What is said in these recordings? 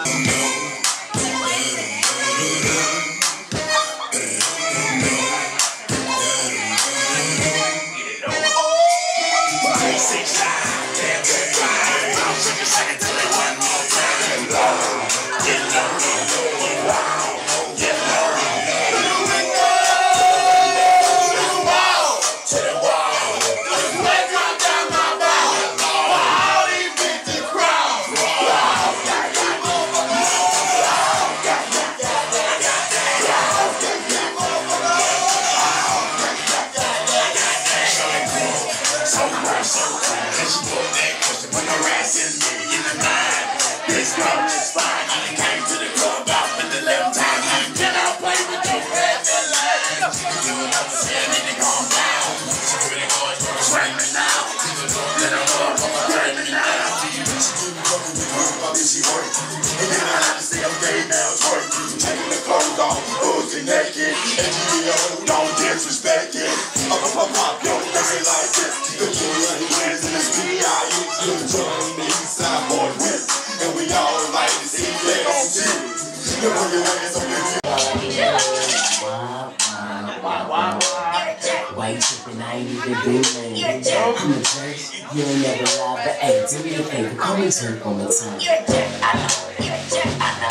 Naked, and don't disrespect it. Pop, yo, they like this. The killer is in the B.I.U. The drum, the east side boy with. And we all like to see that on TV. You put your hands on Why you tripping? I ain't even do nothing. I'm a church, you ain't never lie, but hey, do me a favor, call me Turk on the tongue. I know.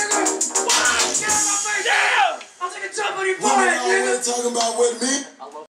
Talking about with me.